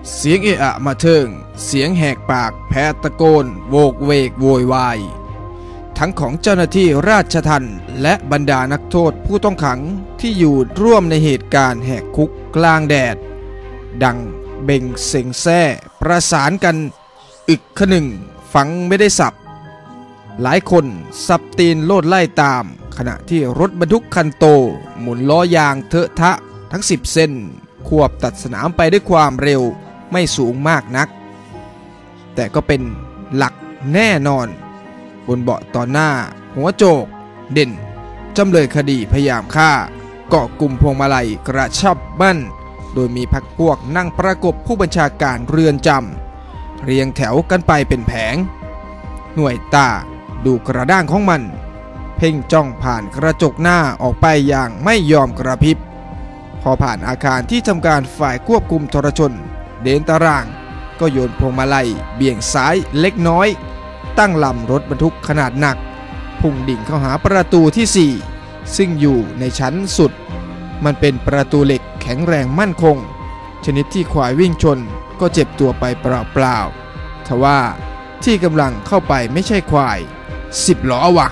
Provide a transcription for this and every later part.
เสียงเอะอะมาเทิงเสียงแหกปากแผดตะโกนโวกเวกโวยวายทั้งของเจ้าหน้าที่ราชทัณฑ์และบรรดานักโทษผู้ต้องขังที่อยู่ร่วมในเหตุการณ์แหกคุกกลางแดดดังเบ่งเซ็งแซ่ประสานกันอึกขนึงฟังไม่ได้สับหลายคนสับตีนโลดไล่ตามขณะที่รถบรรทุกคันโตหมุนล้อยางเถอะทะทั้ง10 เส้นควบตัดสนามไปด้วยความเร็วไม่สูงมากนักแต่ก็เป็นหลักแน่นอนบนเบาะตอนหน้าหัวโจกเด่นจำเลยคดีพยายามฆ่าเกาะกลุ่มพวงมาลัยกระชับมั่นโดยมีพรรคพวกนั่งประกบผู้บัญชาการเรือนจำเรียงแถวกันไปเป็นแผงหน่วยตาดูกระด้างของมันเพ่งจ้องผ่านกระจกหน้าออกไปอย่างไม่ยอมกระพริบพอผ่านอาคารที่ทำการฝ่ายควบคุมทรชนเดินตารางก็โยนพวงมาลัยเบี่ยงซ้ายเล็กน้อยตั้งลำรถบรรทุกขนาดหนักพุ่งดิ่งเข้าหาประตูที่4ซึ่งอยู่ในชั้นสุดมันเป็นประตูเหล็กแข็งแรงมั่นคงชนิดที่ควายวิ่งชนก็เจ็บตัวไปเปล่าๆทว่าที่กำลังเข้าไปไม่ใช่ควาย10 ล้อวะ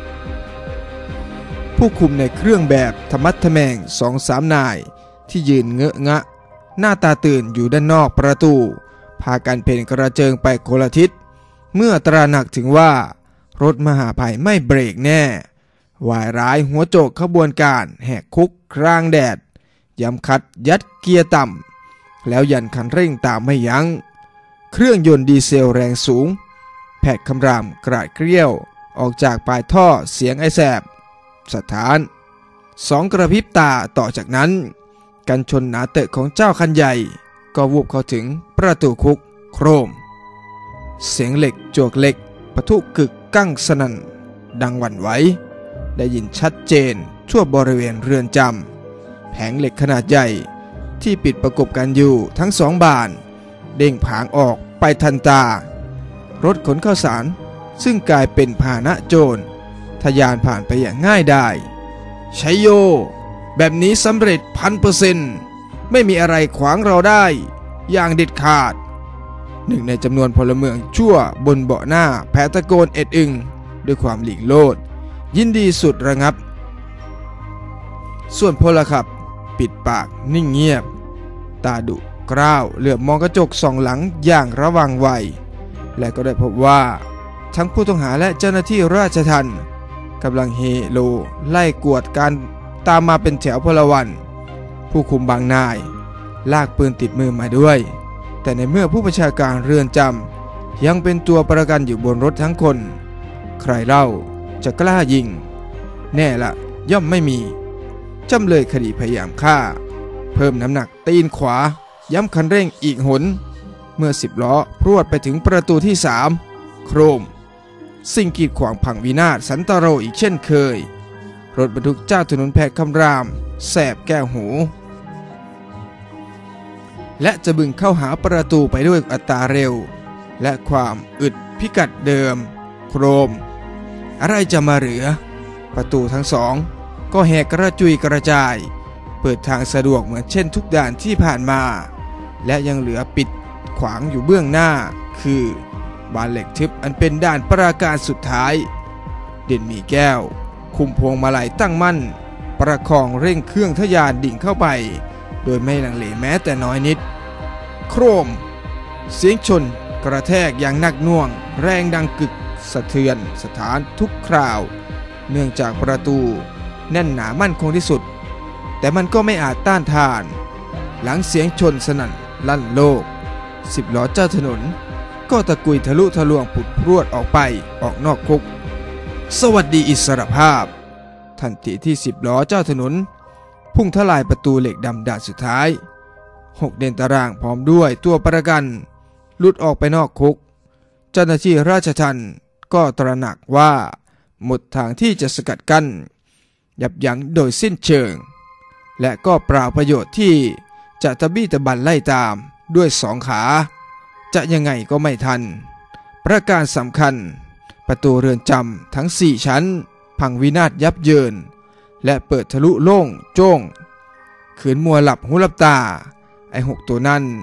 ผู้คุมในเครื่องแบบธรรมัดทแมง2-3 นายที่ยืนเงอะงะหน้าตาตื่นอยู่ด้านนอกประตูพากันเพ่นกระเจิงไปคนละทิศเมื่อตระหนักถึงว่ารถมหาภัยไม่เบรกแน่วายร้ายหัวโจกขบวนการแหกคุกกลางแดดย้ำคัดยัดเกียร์ต่ำแล้วยันคันเร่งตามไม่ยั้งเครื่องยนต์ดีเซลแรงสูงแผดคำรามกระเกรี้ยวออกจากปลายท่อเสียงไอแสบสถาน2 กระพริบตาต่อจากนั้นกันชนหนาเตอะของเจ้าคันใหญ่ก็วูบเข้าถึงประตูคุกโครมเสียงเหล็กจวกเหล็กปะทุกึกกั้งสนั่นดังหวั่นไหวได้ยินชัดเจนทั่วบริเวณเรือนจำแผงเหล็กขนาดใหญ่ที่ปิดประกบกันอยู่ทั้ง2 บานเด้งผางออกไปทันตารถขนข้าวสารซึ่งกลายเป็นพาหนะโจรทะยานผ่านไปอย่างง่ายดายชัยโยแบบนี้สำเร็จ1,000%ไม่มีอะไรขวางเราได้อย่างเด็ดขาดหนึ่งในจำนวนพลเมืองชั่วบนเบาะหน้าแผดตะโกนเอ็ดอึงด้วยความหลีกโลดยินดีสุดระงับส่วนพลขับปิดปากนิ่งเงียบตาดุกร้าวเหลือบมองกระจกส่องหลังอย่างระวังไวและก็ได้พบว่าทั้งผู้ต้องหาและเจ้าหน้าที่ราชทัณฑ์กำลังเฮโลไล่กวดการตามมาเป็นแถวพลวันผู้คุมบางนายลากปืนติดมือมาด้วยแต่ในเมื่อผู้บัญชาการเรือนจำยังเป็นตัวประกันอยู่บนรถทั้งคนใครเล่าจะกล้ายิงแน่ละย่อมไม่มีจำเลยคดีพยายามฆ่าเพิ่มน้ำหนักตีนขวาย้ำคันเร่งอีกหนเมื่อ10 ล้อพรวดไปถึงประตูที่3โครมสิ่งกีดขวางพังวินาศสันตโรอีกเช่นเคยรถบรรทุกเจ้าถนนแผดคำรามแสบแก้วหูและจะบึงเข้าหาประตูไปด้วยอัตราเร็วและความอึดพิกัดเดิมโครมอะไรจะมาเหลือประตูทั้ง2ก็แหกกระจุยกระจายเปิดทางสะดวกเหมือนเช่นทุกด่านที่ผ่านมาและยังเหลือปิดขวางอยู่เบื้องหน้าคือบานเหล็กทึบอันเป็นด่านปราการสุดท้ายเด่นมีแก้วคุมพวงมาลัยตั้งมั่นประคองเร่งเครื่องทะยานดิ่งเข้าไปโดยไม่ลังเลแม้แต่น้อยนิดโครมเสียงชนกระแทกอย่างหนักหน่วงแรงดังกึกสะเทือนสถานทุกคราวเนื่องจากประตูแน่นหนามั่นคงที่สุดแต่มันก็ไม่อาจต้านทานหลังเสียงชนสนั่นลั่นโลก10 ล้อเจ้าถนนก็ตะกุยทะลุทะลวงผุดพรวดออกไปออกนอกคุกสวัสดีอิสรภาพทันทีที่10 ล้อเจ้าถนนพุ่งทลายประตูเหล็กดำด่านสุดท้าย6 เด่นตารางพร้อมด้วยตัวประกันหลุดออกไปนอกคุกเจ้าหน้าที่ราชทัณฑ์ก็ตระหนักว่าหมดทางที่จะสกัดกั้นยับยั้งโดยสิ้นเชิงและก็เปล่าประโยชน์ที่จะตะบี้ตะบันไล่ตามด้วย2 ขาจะยังไงก็ไม่ทันประการสำคัญประตูเรือนจำทั้ง4 ชั้นพังวินาศยับเยินและเปิดทะลุโล่งโจ้งขืนมัวหลับหูหลับตาไอ้6 ตัวนั้น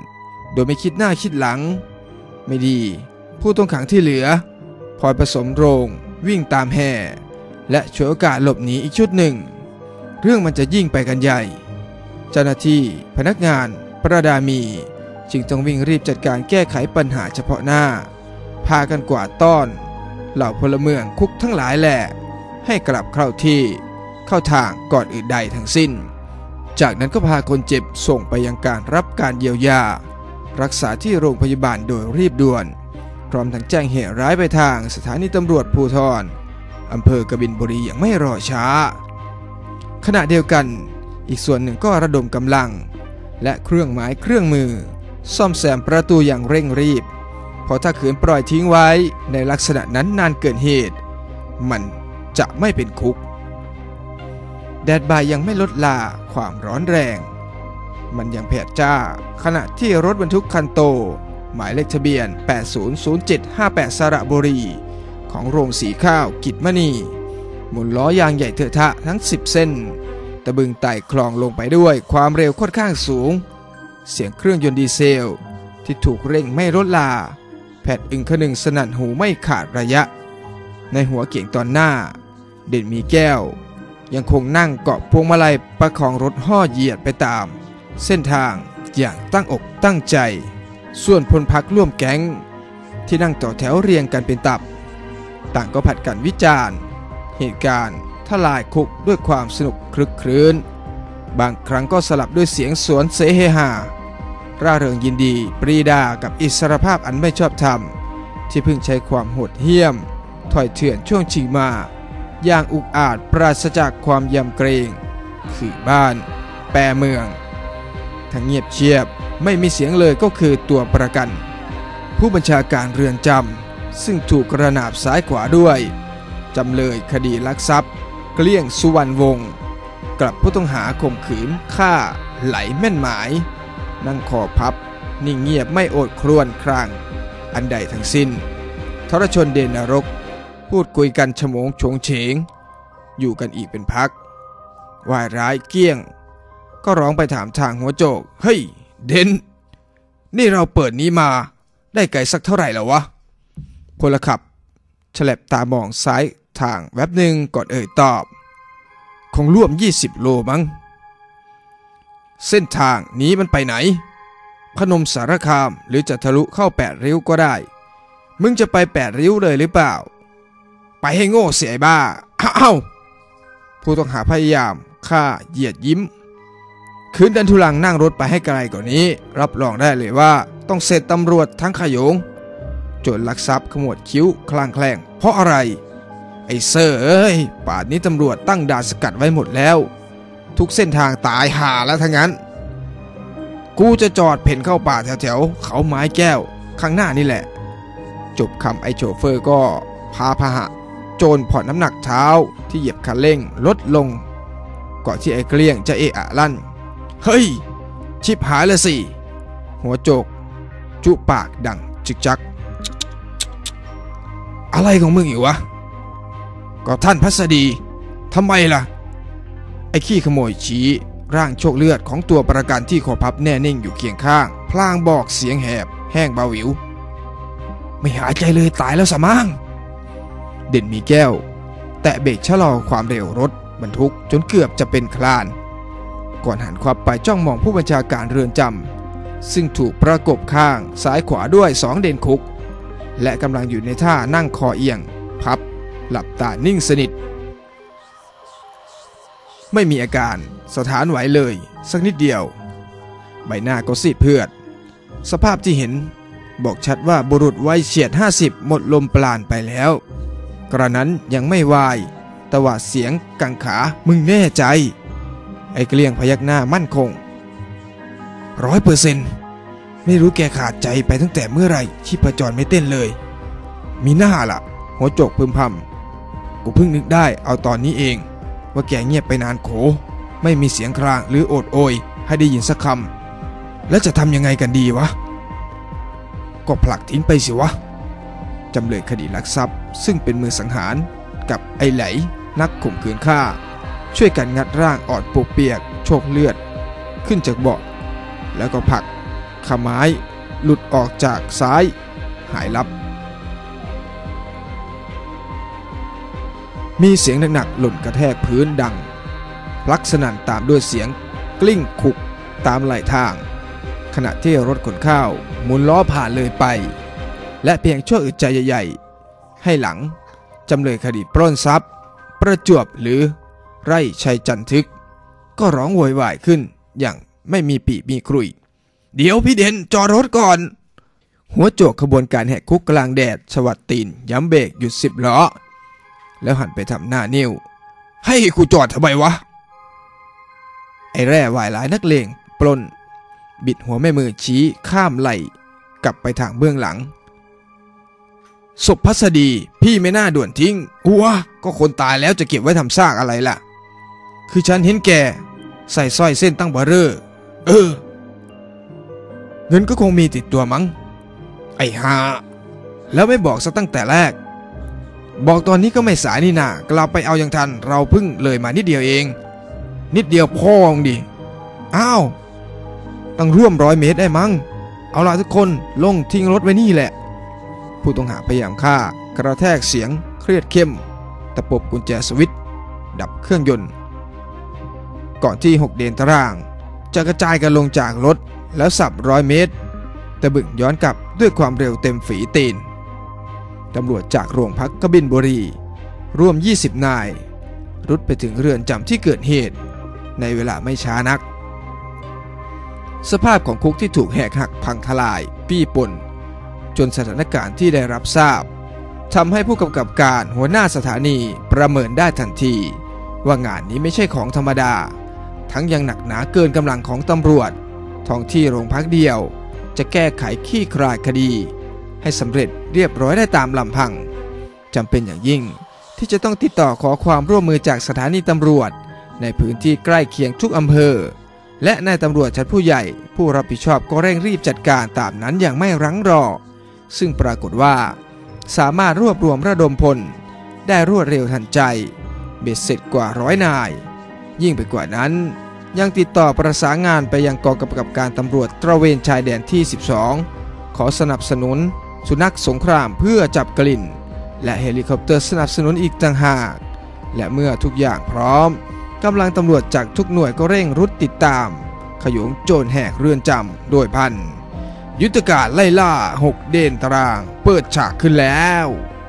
โดยไม่คิดหน้าคิดหลังไม่ดีผู้ต้องขังที่เหลือพลอยผสมโรงวิ่งตามแห่และฉวยโอกาสหลบหนีอีกชุดหนึ่งเรื่องมันจะยิ่งไปกันใหญ่เจ้าหน้าที่พนักงานประดามีจึงต้องวิ่งรีบจัดการแก้ไขปัญหาเฉพาะหน้าพากันกวาดต้อนเหล่าพลเมืองคุกทั้งหลายแหละให้กลับเข้าที่เข้าทางก่อนอื่นใดทั้งสิ้นจากนั้นก็พาคนเจ็บส่งไปยังการรับการเยียวยารักษาที่โรงพยาบาลโดยรีบด่วนพร้อมทั้งแจ้งเหตุร้ายไปทางสถานีตำรวจภูธรอำเภอกบินบุรีอย่างไม่รอช้าขณะเดียวกันอีกส่วนหนึ่งก็ระดมกำลังและเครื่องไม้เครื่องมือซ่อมแซมประตูอย่างเร่งรีบเพราะถ้าขืนปล่อยทิ้งไว้ในลักษณะนั้นนานเกินเหตุมันจะไม่เป็นคุกแดดบ่ายยังไม่ลดลาความร้อนแรงมันยังแผดจ้าขณะที่รถบรรทุกคันโตหมายเลขทะเบียน 800758 สระบุรีของโรงสีข้าวกิจมณีหมุนล้อยางใหญ่เถอะทะทั้ง10 เส้นตะบึงไต่คลองลงไปด้วยความเร็วค่อนข้างสูงเสียงเครื่องยนต์ดีเซลที่ถูกเร่งไม่ลดลาแผดอึงคนึงสนั่นหูไม่ขาดระยะในหัวเก๋งตอนหน้าเด่นมีแก้วยังคงนั่งเกาะพวงมาลัยประคองรถห่อเหยียดไปตามเส้นทางอย่างตั้งอกตั้งใจส่วนพลพรรคร่วมแก๊งที่นั่งต่อแถวเรียงกันเป็นตับต่างก็ผัดกันวิจารณ์เหตุการณ์ทลายคุกด้วยความสนุกคลึกครื้นบางครั้งก็สลับด้วยเสียงสวนเสเฮฮาร่าเริงยินดีปรีดากับอิสรภาพอันไม่ชอบธรรมที่เพิ่งใช้ความโหดเหี้ยมถอยเถื่อนช่วงชิงมาอย่างอุกอาจปราศจากความยำเกรงคือบ้านแปรเมืองทั้งเงียบเชียบไม่มีเสียงเลยก็คือตัวประกันผู้บัญชาการเรือนจำซึ่งถูกกระนาบซ้ายขวาด้วยจำเลยคดีลักทรัพย์เกลี้ยงสุวรรณวงศ์กลับผู้ต้องหาข่มขืนฆ่าไหลแม่นหมายนั่งคอพับนิ่งเงียบไม่โอดครวญครางอันใดทั้งสิ้นทรชนเดนนรกพูดคุยกันฉโมงโฉงเฉงอยู่กันอีกเป็นพักวายร้ายเกี้ยงก็ร้องไปถามทางหัวโจกเฮ้ยเดนนี่เราเปิดนี้มาได้ไกลสักเท่าไหร่แล้ววะพลขับฉลับตามองซ้ายทางแวบหนึ่งก่อนตอบคงร่วม20 โลมั้งเส้นทางนี้มันไปไหนพนมสารคามหรือจะทะลุเข้า8 ริ้วก็ได้มึงจะไป8 ริ้วเลยหรือเปล่าไปให้โง่เสียบ้าอ้าวผู้ต้องหาพยายามฆ่าเหยียดยิ้มคืนดันทุลังนั่งรถไปให้ไกลกว่านี้รับรองได้เลยว่าต้องเสร็จตำรวจทั้งขโยงโจรลักทรัพย์ขมวดคิ้วคลางแคลงเพราะอะไรไอ้เซอร์เอ้ยป่านนี้ตำรวจตั้งด่านสกัดไว้หมดแล้วทุกเส้นทางตายห่าแล้วทั้งนั้นกูจะจอดเพ่นเข้าป่าแถวๆเขาไม้แก้วข้างหน้านี่แหละจบคำไอ้โชเฟอร์ก็พาพาหะโจรผ่อนน้ำหนักเท้าที่เหยียบคันเร่งลดลงก่อนที่ไอ้เกลี้ยงจะเอะอะลั่นเฮ้ยชิบหายเลยสิหัวโจกจุปากดังจึกจักอะไรของมึงอีกวะก็ท่านพัสดีทำไมล่ะไอ้ขี้ขโมยชี้ร่างโชคเลือดของตัวประกันที่คอพับแน่นิ่งอยู่เคียงข้างพลางบอกเสียงแหบแห้งเบาหวิวไม่หายใจเลยตายแล้วสมั่งเด่นมีแก้วแตะเบรกชะลอความเร็วรถบรรทุกจนเกือบจะเป็นคลานก่อนหันขวับไปจ้องมองผู้บัญชาการเรือนจำซึ่งถูกประกบข้างซ้ายขวาด้วย2 เด่นคุกและกำลังอยู่ในท่านั่งคอเอียงพับหลับตานิ่งสนิทไม่มีอาการสถานไหวเลยสักนิดเดียวใบหน้าก็ซีดเผือดสภาพที่เห็นบอกชัดว่าบุรุษวัยเฉียด50หมดลมปราณไปแล้วกระนั้นยังไม่วายตวาดเสียงกังขามึงแน่ใจไอ้เกลี้ยงพยักหน้ามั่นคง100%ไม่รู้แกขาดใจไปตั้งแต่เมื่อไหร่ชีพจรไม่เต้นเลยมีหน้าล่ะหัวโจกพึมพำกูเพิ่งนึกได้เอาตอนนี้เองว่าแกเงียบไปนานโขไม่มีเสียงครางหรือโอดโอยให้ได้ยินสักคำแล้วจะทำยังไงกันดีวะก็ผลักทิ้งไปสิวะจำเลยคดีลักทรัพย์ซึ่งเป็นมือสังหารกับไอ้ไหลนักข่มขืนฆ่าช่วยกันงัดร่างอ่อนปวกเปียกโชกเลือดขึ้นจากเบาะแล้วก็ผลักขาไม้หลุดออกจากซ้ายหายลับมีเสียงหนักๆหล่นกระแทกพื้นดังพลักสนั่นตามด้วยเสียงกลิ้งขุกตามไหลทางขณะที่รถขนข้าวหมุนล้อผ่านเลยไปและเพียงชั่วอึดใจใหญ่ๆให้หลังจำเลยคดีปล้นทรัพย์ประจวบหรือไร่ชัยจันทึกก็ร้องโวยวายขึ้นอย่างไม่มีปีมีครุยเดี๋ยวพี่เด่นจอดรถก่อนหัวโจกขบวนการแหกคุกกลางแดดสวัสดตีนย้ำเบรกหยุด10 ล้อแล้วหันไปทำหน้านิ้วให้กูจอดทำไมวะไอ้แร่วายหลายนักเลงปล้นบิดหัวแม่มือชี้ข้ามไหลกลับไปทางเบื้องหลังศพพัสดีพี่ไม่น่าด่วนทิ้งก็คนตายแล้วจะเก็บไว้ทำซากอะไรล่ะคือฉันเห็นแกใส่สร้อยเส้นตั้งเบ้อเร่อเงินก็คงมีติดตัวมั้งไอ้ห่าแล้วไม่บอกซะตั้งแต่แรกบอกตอนนี้ก็ไม่สายนี่นากลับไปเอาอย่างทันเราเพิ่งเลยมานิดเดียวเองนิดเดียวพ่องดิอ้าวตั้งร่วม100 เมตรได้มั้งเอาล่ะทุกคนลงทิ้งรถไว้นี่แหละผู้ต้องหาพยายามฆ่ากระแทกเสียงเครียดเข้มตะปบกุญแจสวิตช์ดับเครื่องยนต์ก่อนที่6 เดนตารางจะกระจายกันลงจากรถแล้วสับ100 เมตรตะบึงย้อนกลับด้วยความเร็วเต็มฝีตีนตำรวจจากโรงพักกบินบุรีรวม20 นายรุดไปถึงเรือนจำที่เกิดเหตุในเวลาไม่ช้านักสภาพของคุกที่ถูกแหกหักพังทลายปี้ป่นจนสถานการณ์ที่ได้รับทราบทำให้ผู้กำกับการหัวหน้าสถานีประเมินได้ทันทีว่างานนี้ไม่ใช่ของธรรมดาทั้งยังหนักหนาเกินกำลังของตำรวจท้องที่โรงพักเดียวจะแก้ไขคลี่คลายคดีให้สำเร็จเรียบร้อยได้ตามลำพังจำเป็นอย่างยิ่งที่จะต้องติดต่อขอความร่วมมือจากสถานีตำรวจในพื้นที่ใกล้เคียงทุกอำเภอและนายตำรวจชั้นผู้ใหญ่ผู้รับผิดชอบก็เร่งรีบจัดการตามนั้นอย่างไม่รั้งรอซึ่งปรากฏว่าสามารถรวบรวมระดมพลได้รวดเร็วทันใจเบ็ดเสร็จกว่า100 นายยิ่งไปกว่านั้นยังติดต่อประสานงานไปยังกองกำกับการตำรวจตระเวนชายแดนที่12ขอสนับสนุนสุนัขสงครามเพื่อจับกลิ่นและเฮลิคอปเตอร์สนับสนุนอีกต่างหากและเมื่อทุกอย่างพร้อมกำลังตำรวจจากทุกหน่วยก็เร่งรุดติดตามขโยงโจรแหกเรือนจำโดยพันยุทธการไล่ล่า6 เดนตารางเปิดฉากขึ้นแล้ว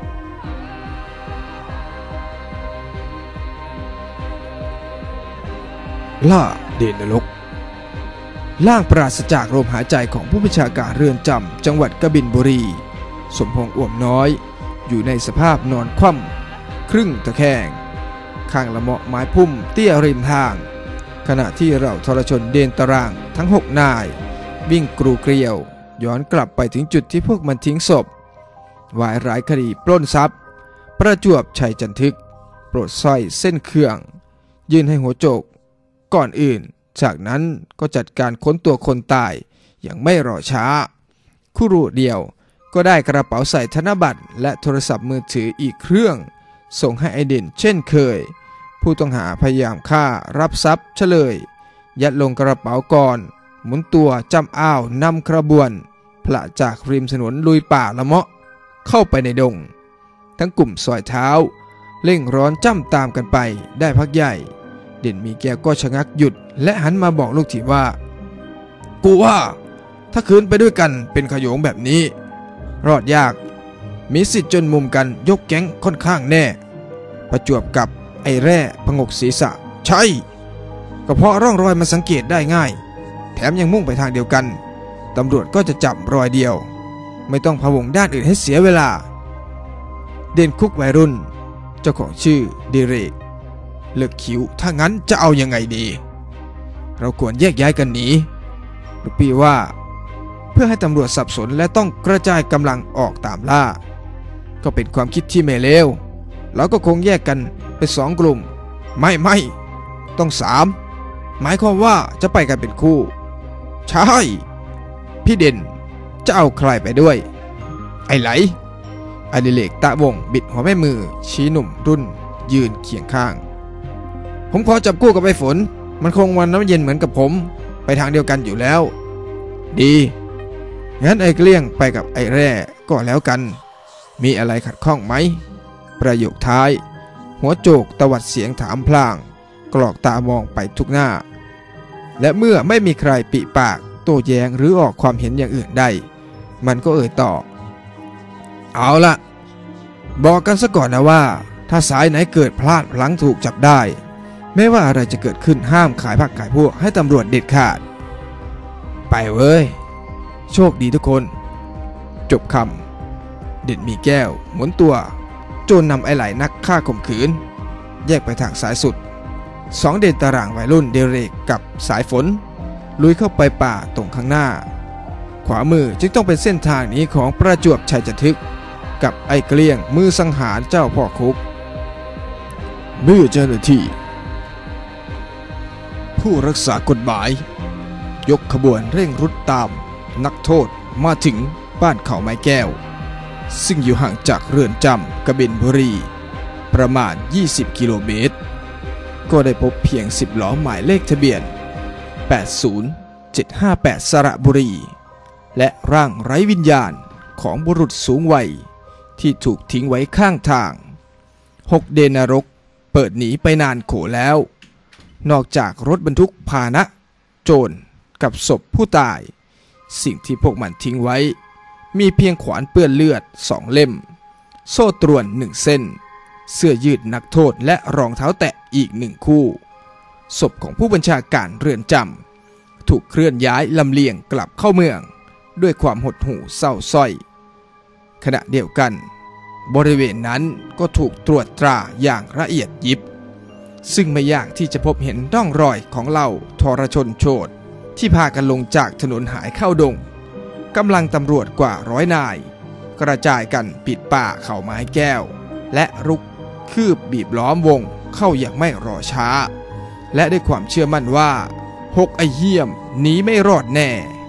ล่าเดนนรกล่างปราศจากลมหายใจของผู้บัญชาการเรือนจำจังหวัดกบินบุรีสมพงษ์อ่วมน้อยอยู่ในสภาพนอนคว่ำครึ่งตะแคงข้างละเมาะไม้พุ่มเตี้ยริมทางขณะที่เราทรชนเดนตารางทั้ง6 นายวิ่งกรูเกลียวย้อนกลับไปถึงจุดที่พวกมันทิ้งศพวายร้ายคดีปล้นทรัพย์ประจวบชัยจันทึกปลดสร้อยเส้นเครื่องยื่นให้หัวโจกก่อนอื่นจากนั้นก็จัดการค้นตัวคนตายอย่างไม่รอช้าคู่รูเดียวก็ได้กระเป๋าใส่ธนบัตรและโทรศัพท์มือถืออีกเครื่องส่งให้ไอเด่นเช่นเคยผู้ต้องหาพยายามฆ่ารับทรัพย์เฉลยยัดลงกระเป๋าก่อนหมุนตัวจำอ้าวนำกระบวนพละจากริมถนนลุยป่าละเมาะเข้าไปในดงทั้งกลุ่มสอยเท้าเร่งร้อนจ้ำตามกันไปได้พักใหญ่เด่นมีแก้วก็ชะงักหยุดและหันมาบอกลูกทีมว่ากูว่าถ้าคืนไปด้วยกันเป็นขโยงแบบนี้รอดยากมีสิทธิ์จนมุมกันยกแก๊งค่อนข้างแน่ประจวบกับไอ้แร่พงกศีรษะใช่ก็เพราะร่องรอยมันสังเกตได้ง่ายแถมยังมุ่งไปทางเดียวกันตำรวจก็จะจับรอยเดียวไม่ต้องพะวงด้านอื่นให้เสียเวลาเด่นคุกวัยรุ่นเจ้าของชื่อดิเรกเลิกคิ้วถ้างั้นจะเอายังไงดีเราควรแยกย้ายกันหนีลูกพี่ว่าเพื่อให้ตำรวจสับสนและต้องกระจายกำลังออกตามล่าก็เป็นความคิดที่ไม่เลวเราก็คงแยกกันเป็น2 กลุ่มไม่ต้อง3หมายความว่าจะไปกันเป็นคู่ใช่พี่เด่นจะเอาใครไปด้วยไอ้ไหลอดิเรกตะวงบิดหัวแม่มือชี้หนุ่มรุ่นยืนเคียงข้างผมขอจับคู่กับไอ้ฝนมันคงวันน้ำเย็นเหมือนกับผมไปทางเดียวกันอยู่แล้วดีงั้นไอ้เกลี้ยงไปกับไอ้แร่ก็แล้วกันมีอะไรขัดข้องไหมประโยคท้ายหัวโจกตวัดเสียงถามพลางกรอกตามองไปทุกหน้าและเมื่อไม่มีใครปิปากโต้แย้งหรือออกความเห็นอย่างอื่นได้มันก็เอ่ยต่อเอาละบอกกันซะก่อนนะว่าถ้าสายไหนเกิดพลาดพลั้งถูกจับได้ไม่ว่าอะไรจะเกิดขึ้นห้ามขายผักขายพวกให้ตำรวจเด็ดขาดไปเว้ยโชคดีทุกคนจบคำเด็ดมีแก้วหมุนตัวโจรนำไอ้ไหลนักฆ่าข่มขืนแยกไปทางสายสุดสองเด่นตารางวัยรุ่นเดเรกกับสายฝนลุยเข้าไปป่าตรงข้างหน้าขวามือจึงต้องเป็นเส้นทางนี้ของประจวบชัยจันทึกกับไอ้เกลี้ยงมือสังหารเจ้าพ่อคุกเมื่อเจ้าหน้าที่ผู้รักษากฎหมายยกขบวนเร่งรุดตามนักโทษมาถึงบ้านเขาไม้แก้วซึ่งอยู่ห่างจากเรือนจำกบินบุรีประมาณ20กิโลเมตรก็ได้พบเพียง10ล้อหมายเลขทะเบียน80758สระบุรีและร่างไร้วิญญาณของบุรุษสูงวัยที่ถูกทิ้งไว้ข้างทาง6เดนรกเปิดหนีไปนานโขแล้วนอกจากรถบรรทุกพาหนะโจรกับศพผู้ตายสิ่งที่พวกมันทิ้งไว้มีเพียงขวานเปื้อนเลือด2เล่มโซ่ตรวน1เส้นเสื้อยืดนักโทษและรองเท้าแตะอีก1คู่ศพของผู้บัญชาการเรือนจำถูกเคลื่อนย้ายลำเลียงกลับเข้าเมืองด้วยความหดหู่เศร้าส้อยขณะเดียวกันบริเวณนั้นก็ถูกตรวจตราอย่างละเอียดยิบซึ่งไม่ยากที่จะพบเห็นร่องรอยของเหล่าทรชนโฉดที่พากันลงจากถนนหายเข้าดงกำลังตำรวจกว่า100 นายกระจายกันปิดป่าเขาไม้แก้วและรุกคืบบีบล้อมวงเข้าอย่างไม่รอช้าและด้วยความเชื่อมั่นว่า6ไอ้เหี้ยมหนีไม่รอดแน่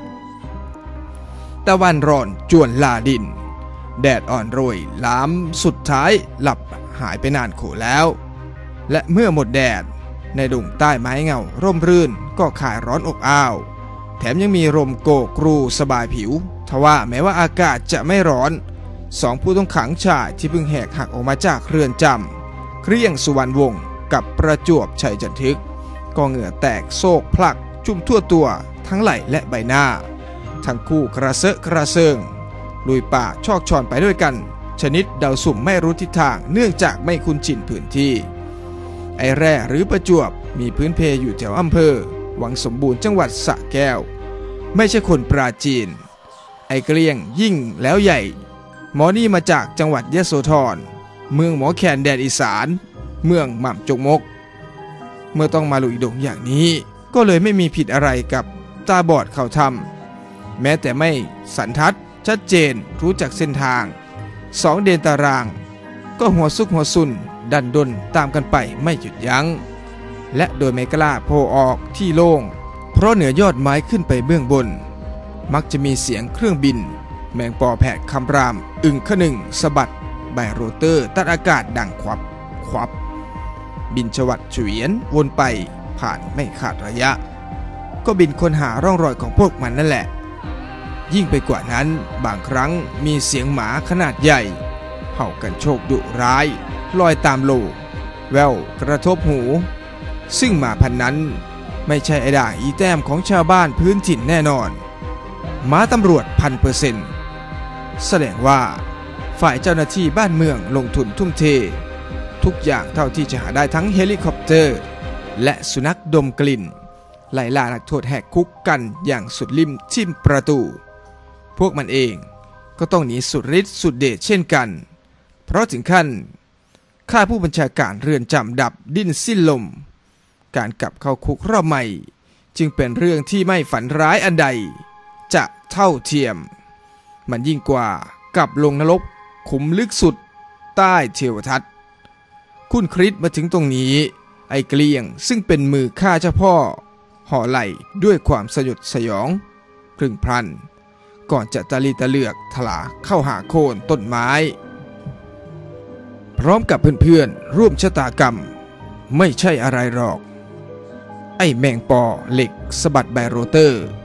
ตะวันร้อนจวนลาดินแดดอ่อนโรยล้ำสุดท้ายหลับหายไปนานโขแล้วและเมื่อหมดแดดในดงใต้ไม้เงาร่มรื่นก็คลายร้อนอบอ้าวแถมยังมีลมโกกรูสบายผิวทว่าแม้ว่าอากาศจะไม่ร้อน2ผู้ต้องขังชายที่เพิ่งแหกหักออกมาจากเรือนจำเกลี้ยงสุวรรณวงศ์กับประจวบชัยจันทึกก็เหงื่อแตกโศกพลักชุ่มทั่วตัวทั้งไหล่และใบหน้าทั้งคู่กระเซาะกระเซิงลุยป่าชอกชอนไปด้วยกันชนิดเดาสุ่มไม่รู้ทิศทางเนื่องจากไม่คุ้นชินพื้นที่ไอ้แร่หรือประจวบมีพื้นเพอยู่แถวอำเภอวังสมบูรณ์จังหวัดสระแก้วไม่ใช่คนปราจีนไอ้เกลี้ยงยิ่งแล้วใหญ่หมอนี่มาจากจังหวัดยโสธรเมืองหมอแคนแดนอีสานเมืองหม่ำจกมกเมื่อต้องมาลุยดงอย่างนี้ก็เลยไม่มีผิดอะไรกับตาบอดเขาทำแม้แต่ไม่สันทัดชัดเจนรู้จักเส้นทาง2เดนตารางก็หัวซุกหัวซุนดันดนตามกันไปไม่หยุดยั้งและโดยไม่กล้าโผล่ออกที่โล่งเพราะเหนือยอดไม้ขึ้นไปเบื้องบนมักจะมีเสียงเครื่องบินแมงปอแผดคำรามอึ่งขนึงสะบัดใบโรเตอร์ตัดอากาศดังควับควับบินชวัดเฉวียนวนไปผ่านไม่ขาดระยะก็บินค้นหาร่องรอยของพวกมันนั่นแหละยิ่งไปกว่านั้นบางครั้งมีเสียงหมาขนาดใหญ่เห่ากันโชคดุร้ายลอยตามโลแววกระทบหูซึ่งหมาพันนั้นไม่ใช่ไอ้ด่างอีแต้มของชาวบ้านพื้นถิ่นแน่นอนหมาตำรวจ1,000%แสดงว่าฝ่ายเจ้าหน้าที่บ้านเมืองลงทุนทุ่มเททุกอย่างเท่าที่จะหาได้ทั้งเฮลิคอปเตอร์และสุนัขดมกลิ่นไล่ล่านักโทษแหกคุกกันอย่างสุดริมทิ่มประตูพวกมันเองก็ต้องหนีสุดฤทธิ์สุดเดชเช่นกันเพราะถึงขั้นฆ่าผู้บัญชาการเรือนจำดับดิ้นสิ้นลมการกลับเข้าคุกรอบใหม่จึงเป็นเรื่องที่ไม่ฝันร้ายอันใดจะเท่าเทียมมันยิ่งกว่ากับลงนรกขุมลึกสุดใต้เทวทัศน์คุณคริสมาถึงตรงนี้ไอ้เกลี้ยงซึ่งเป็นมือฆ่าเจ้าพ่อห่อไหล่ด้วยความสยดสยองพรึงพรันก่อนจะตะลีตะเลือกถลาเข้าหาโคนต้นไม้พร้อมกับเพื่อนๆร่วมชะตากรรมไม่ใช่อะไรหรอกไอ้แมงปอเหล็กสะบัดไบโรเตอร์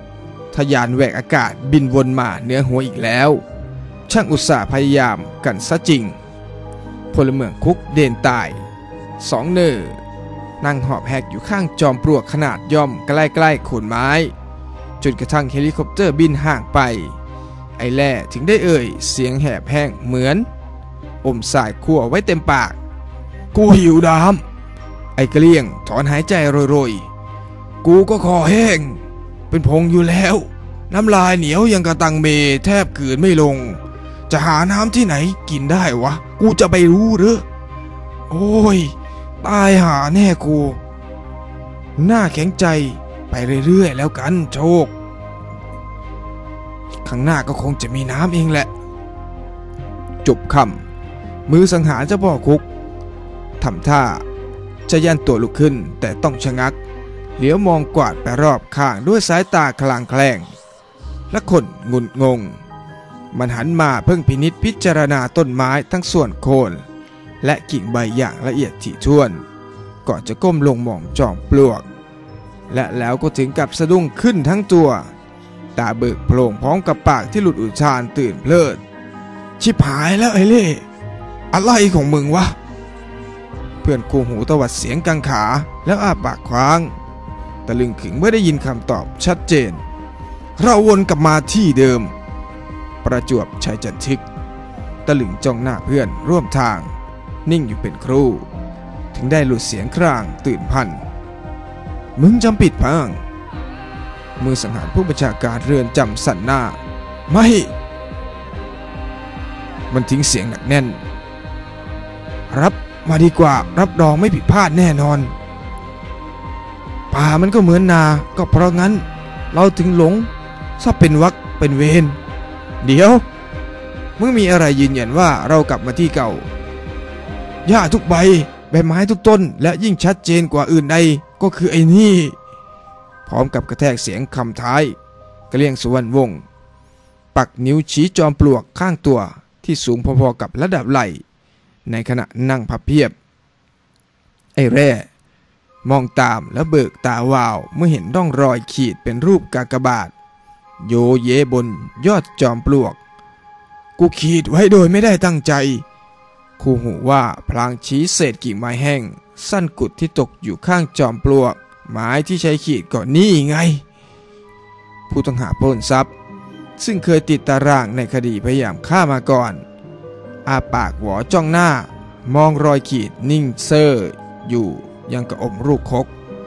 ทะยานแหวกอากาศบินวนมาเหนือหัวอีกแล้วช่างอุตส่าห์พยายามกันซะจริงพลเมืองคุกเดนตายสองเนอนั่งหอบแหกอยู่ข้างจอมปลวกขนาดย่อมใกล้ๆโคนไม้จนกระทั่งเฮลิคอปเตอร์บินห่างไปไอ้แล่ถึงได้เอ่ยเสียงแหบแห้งเหมือนอมสายคั่วไว้เต็มปากกูหิวน้ำไอ้เกลี้ยงถอนหายใจโรยๆกูก็คอแห้งเป็นพงอยู่แล้วน้ำลายเหนียวยังกระตังเมแทบกืนไม่ลงจะหาน้ำที่ไหนกินได้วะกูจะไปรู้หรือโอ้ยตายหาแน่กูหน้าแข็งใจไปเรื่อยๆแล้วกันโชคข้างหน้าก็คงจะมีน้ำเองแหละจบคำมือสังหารเจ้าพ่อคุกทำท่าจะยันตัวลุกขึ้นแต่ต้องชะงักเหลียวมองกวาดไปรอบข้างด้วยสายตาคลางแคลงและคนงุนงงมันหันมาเพิ่งพินิจพิจารณาต้นไม้ทั้งส่วนโคนและกิ่งใบอย่างละเอียดถี่ถ้วนก่อนจะก้มลงมองจอมปลวกและแล้วก็ถึงกับสะดุ้งขึ้นทั้งตัวตาเบิกโพลงพร้อมกับปากที่หลุดอุทานตื่นเพลิดชิบหายแล้วไอ้เล่อะไรของมึงวะเพื่อนคู่หูตวัดเสียงกังขาแล้วอ้าปากคว้างตะลึงขึงเมื่อได้ยินคำตอบชัดเจนเราวนกลับมาที่เดิมประจวบชัยจันทึกตะลึงจ้องหน้าเพื่อนร่วมทางนิ่งอยู่เป็นครู่ถึงได้หลุดเสียงครางตื่นพันมึงจำผิดพังมือสังหารผู้บัญชาการเรือนจำสั่นหน้าไม่มันทิ้งเสียงหนักแน่นรับมาดีกว่ารับรองไม่ผิดพลาดแน่นอนป่ามันก็เหมือนนาก็เพราะงั้นเราถึงหลงถ้าเป็นวรรคเป็นเวรเดี๋ยวมึงมีอะไรยืนยันว่าเรากลับมาที่เก่าหญ้าทุกใบไม้ทุกต้นและยิ่งชัดเจนกว่าอื่นใดก็คือไอ้นี่พร้อมกับกระแทกเสียงคำท้ายเกลี้ยงสุวรรณวงศ์ปักนิ้วชี้จอมปลวกข้างตัวที่สูงพอๆกับระดับไหล่ในขณะนั่งพับเพียบไอ้แร่มองตามแล้วเบิกตาวาวเมื่อเห็นร่องรอยขีดเป็นรูปกากบาทโยเยบนยอดจอมปลวกกูขีดไว้โดยไม่ได้ตั้งใจคู่หูว่าพลางชี้เศษกิ่งไม้แห้งสั้นกุดที่ตกอยู่ข้างจอมปลวกไม้ที่ใช้ขีดก่อนนี่ไงผู้ต้องหาปล้นทรัพย์ซึ่งเคยติดตารางในคดีพยายามฆ่ามาก่อนอาปากหวอจ้องหน้ามองรอยขีดนิ่งเซ่ออยู่ยังกระอมรูปคก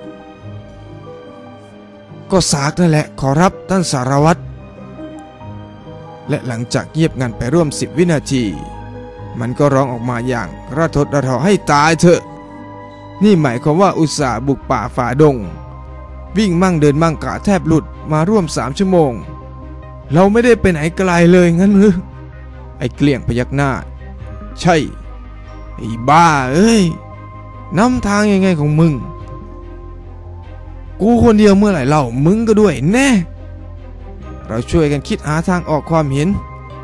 ก็สากนั่นแหละขอรับท่านสารวัตรและหลังจากเงียบงันไปร่วม10 วินาทีมันก็ร้องออกมาอย่างระทดระทอให้ตายเถอะนี่หมายความว่าอุตส่าห์บุกป่าฝ่าดงวิ่งมั่งเดินมั่งกะแทบหลุดมาร่วม3 ชั่วโมงเราไม่ได้ไปไหนไกลเลยงั้นหรือไอ้เกลี้ยงพยักหน้าใช่ไอ้บ้าเอ้ยนำทางยังไงของมึงกูคนเดียวเมื่อไหร่เล่ามึงก็ด้วยแน่เราช่วยกันคิดหาทางออกความเห็น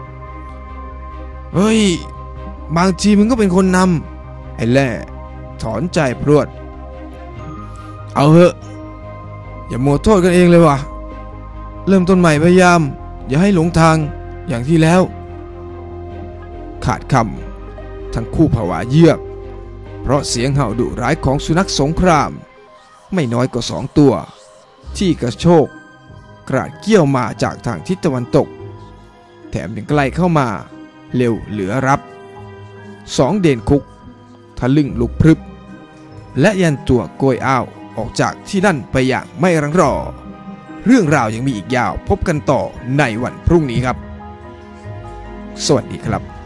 เฮ้ยบางทีมึงก็เป็นคนนำไอ้แล่ถอนใจพรวดเอาเถอะอย่ามัวโทษกันเองเลยวะเริ่มต้นใหม่พยายามอย่าให้หลงทางอย่างที่แล้วขาดคำทั้งคู่ผวาเยือกเพราะเสียงเห่าดุร้ายของสุนัขสงครามไม่น้อยกว่า2 ตัวที่กระโชกกราดเกี้ยวมาจากทางทิศตะวันตกแถมยังใกล้เข้ามาเร็วเหลือรับ2 เด่นคุกทะลึ่งลุกพรึบและยันตัวโกยอ้าวออกจากที่นั่นไปอย่างไม่รังรอเรื่องราวยังมีอีกยาวพบกันต่อในวันพรุ่งนี้ครับสวัสดีครับ